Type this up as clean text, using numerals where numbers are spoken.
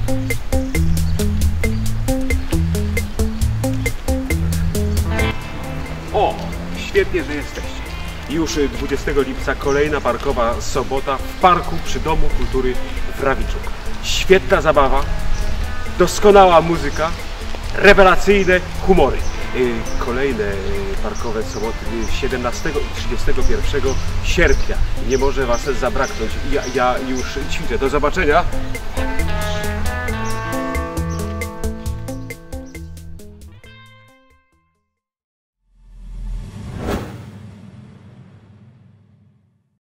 O, świetnie, że jesteście. Już 20 lipca kolejna parkowa sobota w parku przy Domu Kultury w Rawiczu. Świetna zabawa, doskonała muzyka, rewelacyjne humory. Kolejne parkowe soboty 17 i 31 sierpnia. Nie może Was zabraknąć. Ja już ćwiczę. Do zobaczenia.